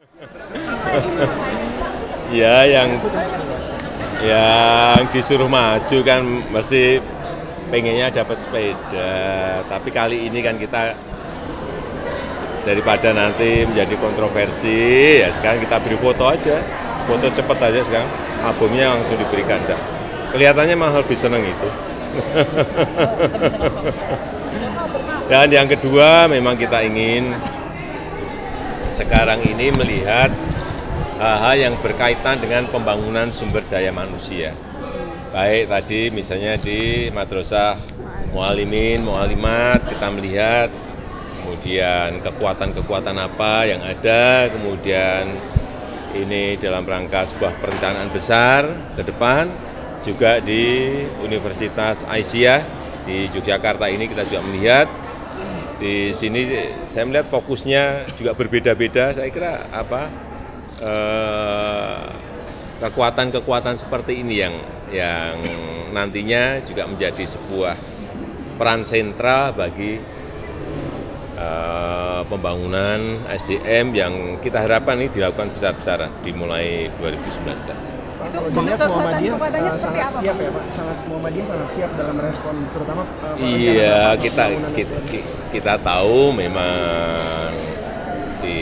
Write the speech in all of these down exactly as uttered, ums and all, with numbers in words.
Ya, yang yang disuruh maju kan mesti pengennya dapat sepeda. Tapi kali ini kan kita daripada nanti menjadi kontroversi, ya sekarang kita beri foto aja, foto cepat aja sekarang, albumnya langsung diberikan. Dah. Kelihatannya malah lebih seneng itu. Dan yang kedua, memang kita ingin sekarang ini melihat hal-hal yang berkaitan dengan pembangunan sumber daya manusia. Baik tadi misalnya di Madrasah Mu'allimin, Mu'allimat, kita melihat kemudian kekuatan-kekuatan apa yang ada, kemudian ini dalam rangka sebuah perencanaan besar ke depan, juga di Universitas Aisyah di Yogyakarta ini kita juga melihat. Di sini saya melihat fokusnya juga berbeda-beda, saya kira apa eh, kekuatan-kekuatan seperti ini yang yang nantinya juga menjadi sebuah peran sentral bagi uh, pembangunan S D M yang kita harapkan ini dilakukan besar-besaran dimulai dua ribu sembilan belas. Kalau dilihat Muhammadiyah uh, sangat siap ya Pak, sangat Muhammadiyah sangat siap dalam respon terutama uh, iya kita, kita kita tahu memang di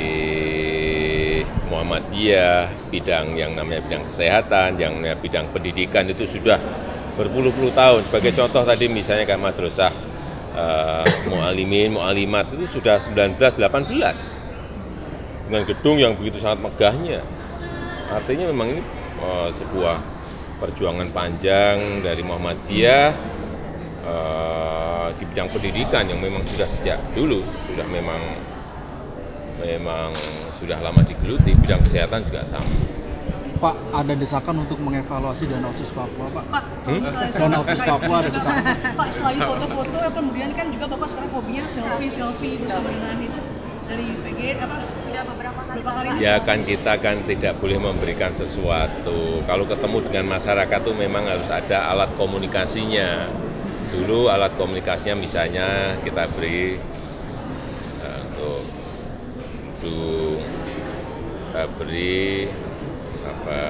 Muhammadiyah bidang yang namanya bidang kesehatan, yang namanya bidang pendidikan itu sudah berpuluh-puluh tahun. Sebagai contoh tadi misalnya kayak Madrasah uh, Mu'allimin, Mu'allimat itu sudah seribu sembilan ratus delapan belas dengan gedung yang begitu sangat megahnya. Artinya memang ini uh, sebuah perjuangan panjang dari Muhammadiyah uh, di bidang pendidikan yang memang sudah sejak dulu sudah memang memang sudah lama digeluti, bidang kesehatan juga sama. Pak, ada desakan untuk mengevaluasi Dana Otsus Papua, Pak? Pak, hmm? Dana Otsus Papua ada desakan. Pak, selain foto-foto, ya kemudian kan juga Bapak sekarang hobinya selfie-selfie bersama dengan itu dari P G, apa? Sudah beberapa kali. Beberapa kali ya kan kita kan tidak boleh memberikan sesuatu. Kalau ketemu dengan masyarakat itu memang harus ada alat komunikasinya. Dulu alat komunikasinya misalnya kita beri uh, untuk untuk kita beri apa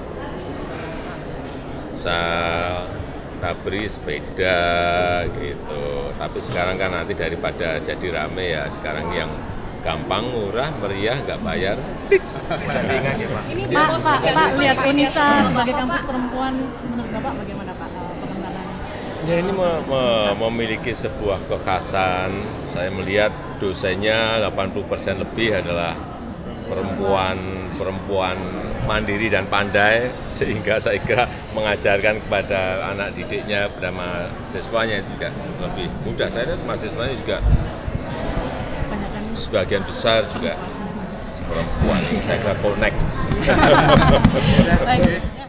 sal, kita beri sepeda gitu. Tapi sekarang kan nanti daripada jadi rame ya sekarang yang gampang, murah, meriah, nggak bayar. Ini Pak, Pak, Pak, lihat Unisa sebagai kampus perempuan, menurut Bapak bagaimana Pak pengembangannya? Ya ini me me memiliki sebuah kekhasan. Saya melihat dosennya delapan puluh persen lebih adalah perempuan-perempuan mandiri dan pandai, sehingga saya kira mengajarkan kepada anak didiknya, pada mahasiswanya juga lebih mudah. Saya lihat mahasiswanya juga sebagian besar juga perempuan, saya kira connect.